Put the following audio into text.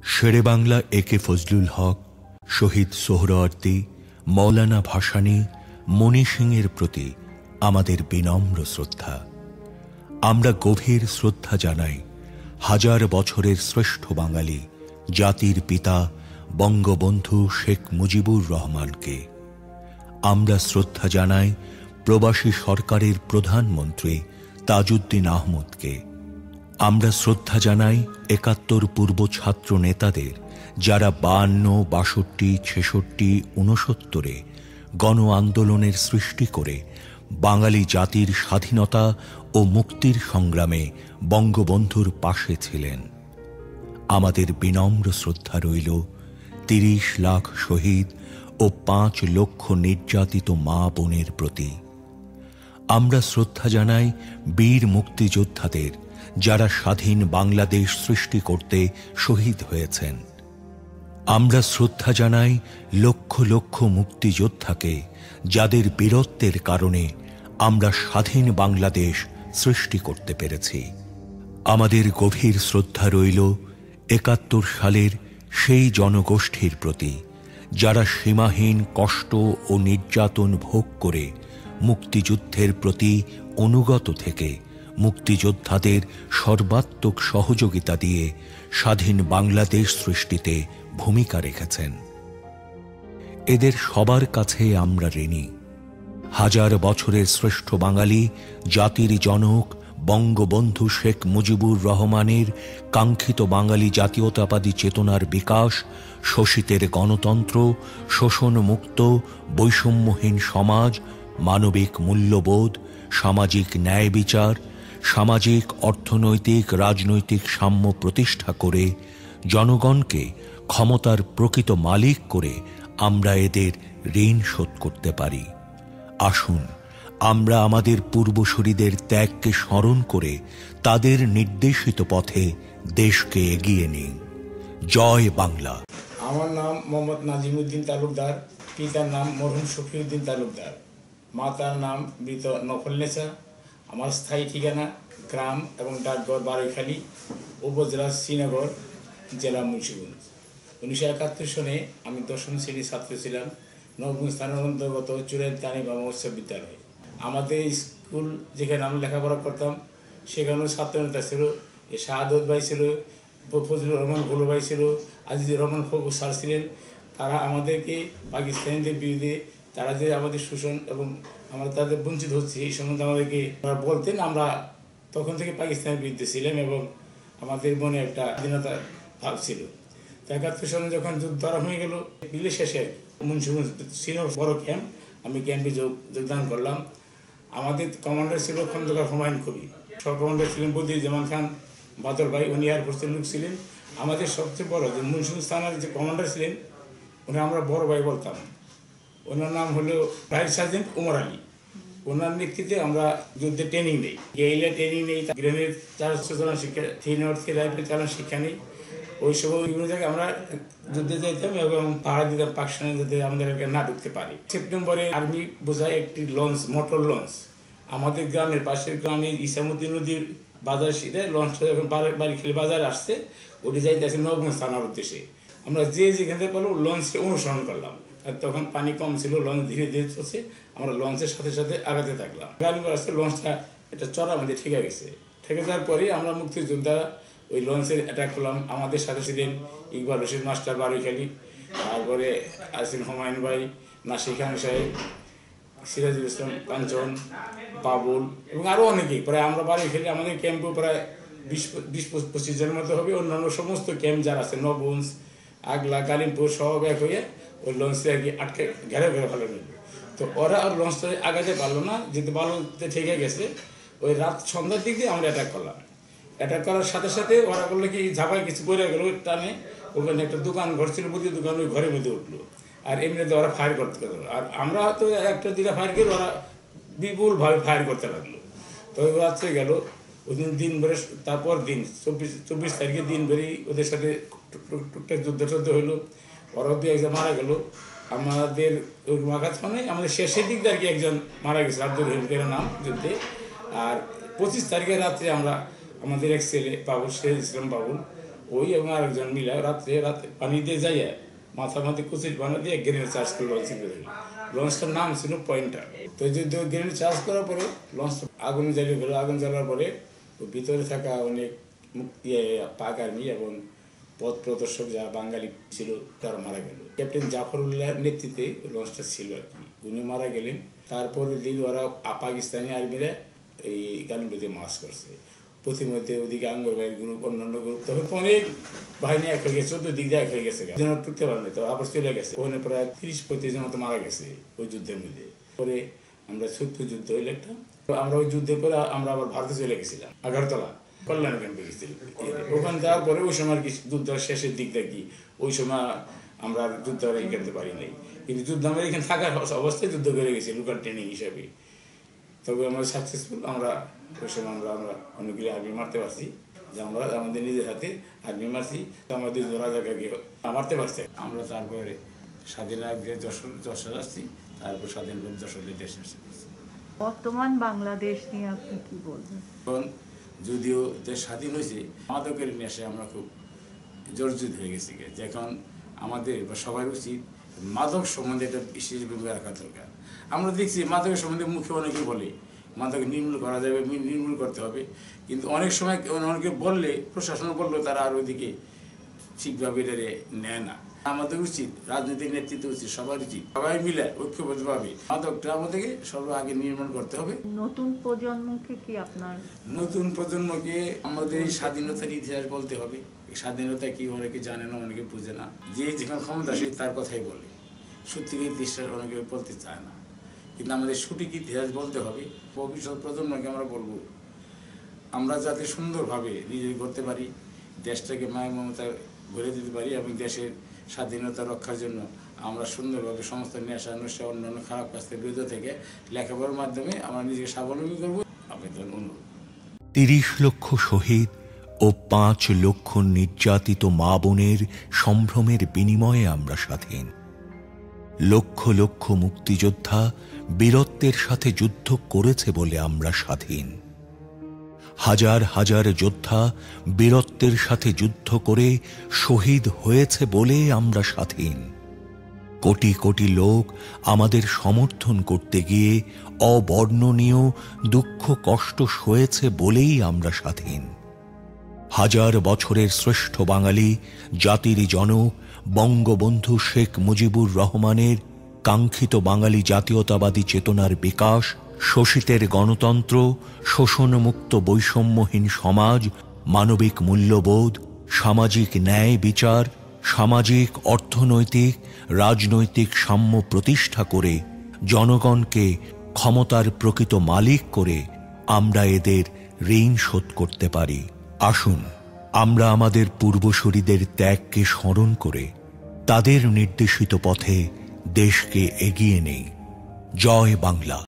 শেরে বাংলা একে ফজলুল হক, শহীদ সোহরাওয়ার্দী, মৌলানা ভাসানী, মণি সিংয়ের প্রতি আমাদের বিনম্র শ্রদ্ধা। আমরা গভীর শ্রদ্ধা জানাই হাজার বছরের শ্রেষ্ঠ বাঙালি জাতির পিতা বঙ্গবন্ধু শেখ মুজিবুর রহমানকে। আমরা শ্রদ্ধা জানাই প্রবাসী সরকারের প্রধানমন্ত্রী তাজউদ্দিন আহমদকে। আমরা শ্রদ্ধা জানাই ৭১ পূর্ব ছাত্র নেতাদের, যারা ৫২, ৬২, ৬৬, ৬৯-এ গণ আন্দোলনের সৃষ্টি করে বাঙালি জাতির স্বাধীনতা ও মুক্তির সংগ্রামে বঙ্গবন্ধুর পাশে ছিলেন। আমাদের বিনম্র শ্রদ্ধা রইল ৩০ লাখ শহীদ ও ৫ লক্ষ নির্যাতিত মা বোনের প্রতি। আমরা শ্রদ্ধা জানাই বীর মুক্তিযোদ্ধাদের, যারা স্বাধীন বাংলাদেশ সৃষ্টি করতে শহীদ হয়েছেন। আমরা শ্রদ্ধা জানাই লক্ষ লক্ষ মুক্তিযোদ্ধাকে, যাদের বীরত্বের কারণে আমরা স্বাধীন বাংলাদেশ সৃষ্টি করতে পেরেছি। আমাদের গভীর শ্রদ্ধা রইল ৭১ সালের সেই জনগোষ্ঠীর প্রতি, যারা সীমাহীন কষ্ট ও নির্যাতন ভোগ করে মুক্তিযুদ্ধের প্রতি অনুগত থেকে মুক্তিযোদ্ধাদের সর্বাত্মক সহযোগিতা দিয়ে স্বাধীন বাংলাদেশ সৃষ্টিতে ভূমিকা রেখেছেন। এদের সবার কাছে আমরা ঋণী। হাজার বছরের শ্রেষ্ঠ বাঙালি জাতির জনক বঙ্গবন্ধু শেখ মুজিবুর রহমানের কাঙ্ক্ষিত বাঙালি জাতীয়তাবাদী চেতনার বিকাশ, শোষিতের গণতন্ত্র, শোষণমুক্ত বৈষম্যহীন সমাজ, মানবিক মূল্যবোধ, সামাজিক ন্যায় বিচার, সামাজিক অর্থনৈতিক রাজনৈতিক সাম্য প্রতিষ্ঠা করে জনগণকে ক্ষমতার প্রকৃত মালিক করে আমরা এদের ঋণ শোধ করতে পারি। আসুন আমরা আমাদের পূর্বসূরীদের ত্যাগকে স্মরণ করে তাদের নির্দেশিত পথে দেশকে এগিয়ে নিই। জয় বাংলা। আমার নাম মোহাম্মদ নাজিমউদ্দিন তালুকদার। পিতার নাম মরহুম শফিউদ্দিন তালুকদার। মাতার নাম মৃত নফলনেসা। আমার স্থায়ী ঠিকানা গ্রাম এবং ডাকঘর বারৈখালী, উপজেলা শ্রীনগর, জেলা মুন্সিগঞ্জ। ১৯৭১ সনে আমি ১০ম শ্রেণীর ছাত্র ছিলাম নবগঞ্জ থানার অন্তর্গত চুরাইল তানিবা মৎস্য বিদ্যালয়ে। আমাদের স্কুল যেখানে আমরা লেখাপড়া করতাম সেখানেও ছাত্রনেতা ছিল, শাহাদত ভাই ছিল, ফজলুর রহমান ভুলু ভাই ছিল, আজিজুর রহমান ফকু স্যার ছিলেন। তারা আমাদেরকে পাকিস্তানিদের বিরুদ্ধে তারা যে আমাদের শোষণ এবং আমরা তাদের বঞ্চিত হচ্ছে এই সম্বন্ধে আমাদেরকে বলতেন। আমরা তখন থেকে পাকিস্তানের বিরুদ্ধে ছিলাম এবং আমাদের মনে একটা স্বাধীনতা ভাব ছিল। ৭১ সনে যখন যুদ্ধ আরম্ভ হয়ে গেল, বিলের শেষে মুন্সিগঞ্জ ছিল বড় ক্যাম্প, আমি ক্যাম্পে যোগদান করলাম। আমাদের কমান্ডার ছিল খন্দকার হুমায়ুন কবির, সব কমান্ডার ছিলেন বদিউজ্জামান খান বাদল ভাই, উনি এয়ারফোর্সের লোক ছিলেন। আমাদের সবচেয়ে বড় যে মুন্সিগঞ্জ থানার যে কমান্ডার ছিলেন উনি আমরা বড় ভাই বলতাম, ওনার নাম হলো ভাইস সার্জেন্ট উমর আলী। ওনার নেতৃত্বে আমরা যুদ্ধে ট্রেনিং নেই, গেইলে ট্রেনিং নেই, গ্রেনেড চালনা শিক্ষা, 3 রাইফেল চালানোর শিক্ষা নেই। ওই সময় বিভিন্ন জায়গায় আমরা যুদ্ধে যাইতাম এবং পাহাড় দিতাম পাকিস্তানে যাতে আমাদেরকে না ঢুকতে পারি। সেপ্টেম্বরে আর্মি বোঝায় একটি লঞ্চ, মোটর লঞ্চ, আমাদের গ্রামের পাশের গ্রামে ইসামুদ্দিন নদীর বাজার সিধে লঞ্চটা যখন বাড়িখালী বাজার আসছে, ওটি যাইতেছে নবগঞ্জ থানার উদ্দেশ্যে। আমরা যে যেখানে পেলো লঞ্চকে অনুসরণ করলাম। আর তখন পানি কম ছিল, লঞ্চ ধীরে ধীরে চলছে, আমরা লঞ্চের সাথে সাথে আগাতে থাকলাম। গাড়ি আসছে, লঞ্চটা একটা চড়া মধ্যে ঠেকে গেছে। ঠেকে যাওয়ার পরে আমরা মুক্তিযোদ্ধা ওই লঞ্চের অ্যাটাক করলাম। আমাদের সাথে ছিলেন ইকবাল হোসেন মাস্টার বারৈখালী, তারপরে আসিল হুমায়ুন ভাই, নাসির খান সাহেব, সিরাজুল ইসলাম কাঞ্চন, বাবুল এবং আরও অনেকেই। প্রায় আমরা বারৈখালী আমাদের ক্যাম্পও প্রায় ২০-২৫ জনের মতো হবে। অন্যান্য সমস্ত ক্যাম্প যারা আছে নবগঞ্জ, আগলা, কালিমপুর সব এক হয়ে ওই লঞ্চে আর কি আটকে ঘেরে ফেলে নিল। তো ওরা আর লঞ্চটা আগাতে পারলো না, যেহেতু বালুতে ঠেকে গেছে। ওই রাত সন্ধ্যার দিক দিয়ে আমরা অ্যাটাক করলাম। অ্যাটাক করার সাথে সাথে ওরা বললো কি ঝাপায় কিছু পড়ে গেলো টানে, ওখানে একটা দোকান ঘর ছিল, মুদির দোকান, ওই ঘরের মধ্যে উঠলো। আর এমনিতে ওরা ফায়ার করতে লাগলো। আর আমরা তো একটা দিকে ফায়ার করি, ওরা বিপুলভাবে ফায়ার করতে লাগলো। তো ওই রাত্রে গেল ওই দিন ভরে, তারপর দিন ২৪ তারিখে দিন ভরেই ওদের সাথে টুকটাক যুদ্ধ হইলো। ওরা দিয়ে একজন মারা গেল। আমাদের ওই মাখানে আমাদের শেষের দিক দিয়ে আর কি একজন মারা গেছে, আব্দুল রহিমের নাম যুদ্ধে। আর 25 তারিখের রাত্রে আমরা আমাদের এক ছেলে বাবুল, শেখ ইসলাম বাবুল, ওই এবং আরেকজন মিলে রাত্রে পানি দিয়ে যাইয়া মাথার মধ্যে কুচির বানা দিয়ে গ্রেনেড চার্জ করে লঞ্চ করে দিল। লঞ্চটার নাম ছিল পয়েন্টার। তো যদি গ্রেনেড চার্জ করার পরে লঞ্চটা আগুন জ্বালিয়ে গেল। আগুন জ্বালার পরে ভিতরে থাকা অনেক পাক আর্মি এবং পথ প্রদর্শক যারা বাঙালি ছিল তারা মারা গেল। ক্যাপ্টেন জাফরুল্লাহর নেতৃত্বে লঞ্চটা ছিল আর কি, উনি মারা গেলেন। তারপরে দিন ওরা পাকিস্তানি আর্মিরা এই গানগুলোতে মাস করছে। প্রতিমধ্যে ওদিকে আঙ্গর ভাইয়ের গ্রুপ, অন্যান্য গ্রুপ, তখন অনেক বাহিনী এক হয়ে গেছে, 14 দিক দিয়ে এক হয়ে গেছে, টুকতে পারেনি, তো আবার চলে গেছে। ওখানে প্রায় 30-35 জন মতো মারা গেছে ওই যুদ্ধের মধ্যে। পরে আমরা 70 যুদ্ধ হইলে একটা, আমরা ওই যুদ্ধের পরে আমরা আবার ভারতে চলে গেছিলাম, আগারতলা কল্যাণ ক্যাম্পে গেছিলাম। ওখানে যাওয়ার পরে ওই সময় আর কি যুদ্ধ শেষের দিক দেখি, ওই সময় আমরা যুদ্ধ আর করতে পারি নাই, কিন্তু যুদ্ধ আমরা এখানে থাকার অবস্থায় যুদ্ধ করে গেছি লোকাল ট্রেনিং হিসাবে। তবে আমরা সাকসেসফুল, আমরা ওই সময় আমরা অনেকগুলি আর্মি মারতে পারছি, যে আমরা আমাদের নিজের হাতে আর্মি মারছি, তো আমাদের রাজাকে মারতে পারছে। আমরা তারপরে স্বাধীন আগে যশোর আসছি, তারপর স্বাধীন যশোরের দেশে আসছি। বর্তমান বাংলাদেশ নিয়ে আপনি কি বলবেন? এখন যদিও দেশ স্বাধীন হয়েছে, মাদকের নেশে আমরা খুব জর্জরিত হয়ে গেছি। এখন আমাদের বা সবার উচিত মাদক সম্বন্ধে একটা বিশেষ ভূমিকা রাখা দরকার। আমরা দেখছি মাদকের সম্বন্ধে মুখে অনেকে বলে মাদক নির্মূল করা যাবে, নির্মূল করতে হবে, কিন্তু অনেক সময় অনেকে বললে, প্রশাসন বললেও তারা আর ওইদিকে ঠিকভাবে এটা নেয় না। আমাদের উচিত, রাজনৈতিক নেতৃত্ব উচিত, সবার উচিত সবাই মিলে ঐক্যবদ্ধভাবে মাদকটা আমাদেরকে সর্বাগে নির্মূল করতে হবে। নতুন প্রজন্মকে কি আপনার? নতুন প্রজন্মকে আমাদের এই স্বাধীনতার ইতিহাস বলতে হবে। স্বাধীনতা কি অনেকে জানে না, অনেকে বুঝে না। যে যেখানে ক্ষমতা সে তার কথাই বলে, সত্যিকার ইতিহাস অনেকে বলতে চায় না, কিন্তু আমাদের সঠিক ইতিহাস বলতে হবে। ভবিষ্যৎ প্রজন্মকে আমরা বলবো, আমরা যাতে সুন্দরভাবে নিজে করতে পারি, দেশটাকে মায়া মমতা ভরে দিতে পারি, এবং দেশের স্বাধীনতা রক্ষার জন্য আমরা সুন্দরভাবে সমস্ত নেশা নেশা অন্যান্য খারাপ কাজ থেকে বিরত থেকে লেখাপড়ার মাধ্যমে আমরা নিজেকে স্বাবলম্বী করবো। আবেদন, অনুরোধ। 30 লক্ষ শহীদ ও 5 লক্ষ নির্যাতিত মা বোনের সম্ভ্রমের বিনিময়ে আমরা স্বাধীন। লক্ষ লক্ষ মুক্তিযোদ্ধা বীরত্বের সাথে যুদ্ধ করেছে বলে আমরা স্বাধীন। হাজার হাজার যোদ্ধা বীরত্বের সাথে যুদ্ধ করে শহীদ হয়েছে বলে আমরা স্বাধীন। কোটি কোটি লোক আমাদের সমর্থন করতে গিয়ে অবর্ণনীয় দুঃখ কষ্ট সয়েছে বলেই আমরা স্বাধীন। হাজার বছরের শ্রেষ্ঠ বাঙালি জাতির জনক বঙ্গবন্ধু শেখ মুজিবুর রহমানের কাঙ্ক্ষিত বাঙালি জাতীয়তাবাদী চেতনার বিকাশ, শোষিতের গণতন্ত্র, শোষণমুক্ত বৈষম্যহীন সমাজ, মানবিক মূল্যবোধ, সামাজিক ন্যায় বিচার, সামাজিক অর্থনৈতিক রাজনৈতিক সাম্য প্রতিষ্ঠা করে জনগণকে ক্ষমতার প্রকৃত মালিক করে আমরা এদের ঋণ শোধ করতে পারি। আসুন আমরা আমাদের পূর্বসূরীদের ত্যাগকে স্মরণ করে তাদের নির্দেশিত পথে দেশকে এগিয়ে নেই। জয় বাংলা।